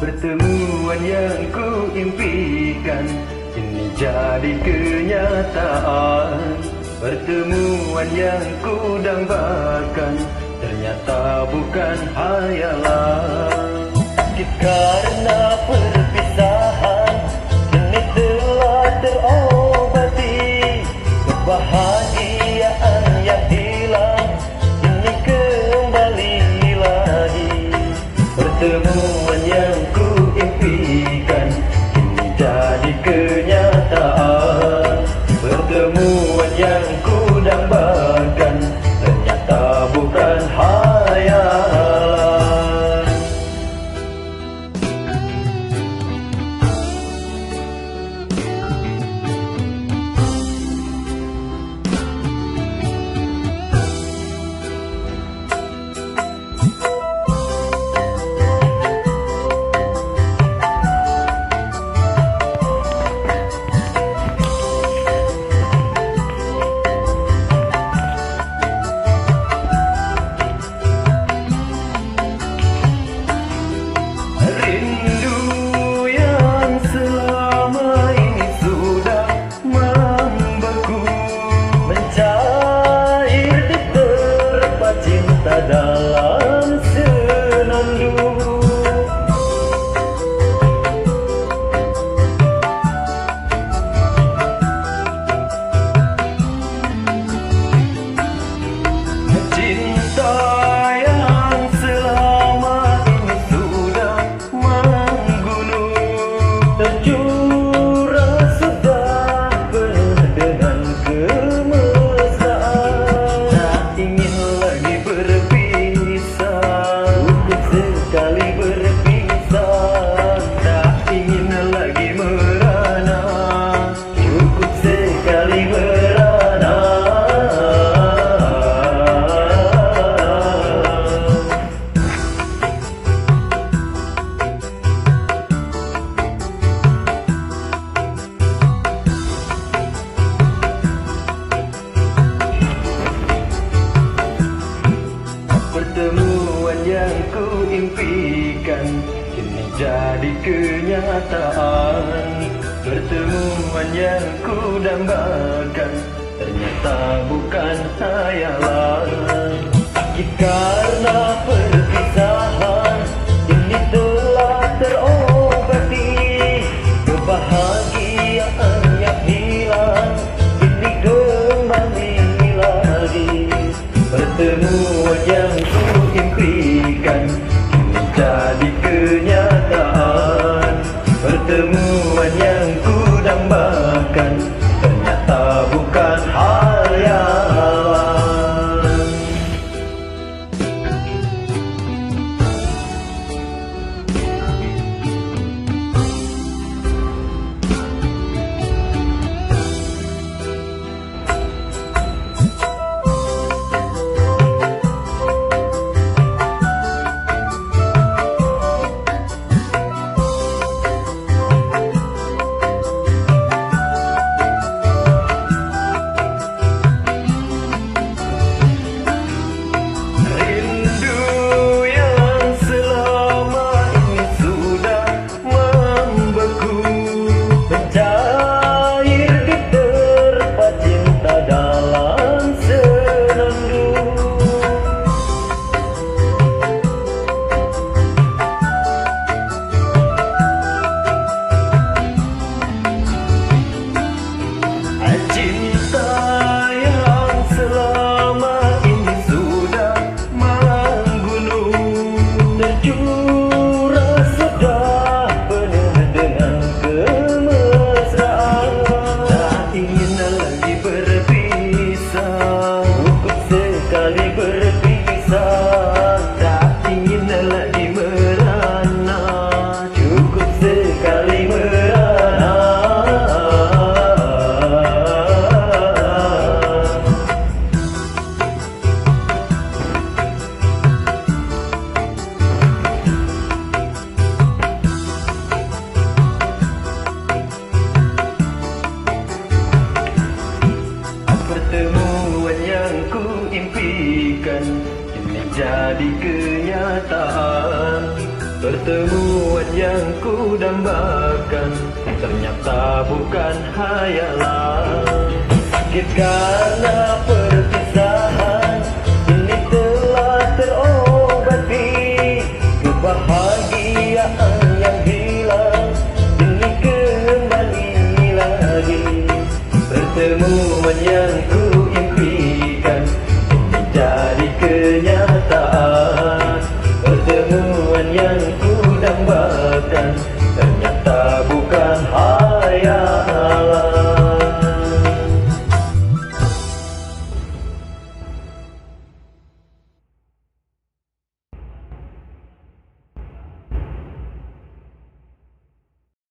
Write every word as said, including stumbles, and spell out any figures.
Pertemuan yang ku impikan kini jadi kenyataan. Pertemuan yang ku dambakan ternyata bukan hayalan. Sakit karena perpisahan kini telah terobati. Kebahagiaan yang hilang kini kembali lagi. Pertemuan yang ku impikan kini jadi kenyataan. Pertemuan yang ku dambakan ternyata bukan hayalan. Dalam senandung cinta yang selama ini sudah menggunung, tercurah sudah penuh dengan kemesraan. Tak ingin lagi berpisah, sekali berpisah, tak ingin lagi merana, cukup sekali merana. Pertemuan yang ku impikan kini jadi kenyataan. Pertemuan yang ku dambakan ternyata bukan hayalan. Sakit karena perpisahan kini telah terobati. Kebahagiaan yang hilang kini kembali lagi. Pertemuan yang ku impikan kini jadi kenyataan. Pertemuan yang ku dambakan ternyata bukan hayalan. Pertemuan yang ku dambakan ternyata bukan hayalan. Sakit karena perpisahan ini telah terobati. Kebahagiaan yang hilang ini kembali lagi. Pertemuan yang ku impikan ini jadi kenyataan. Pertemuan yang ku dambakan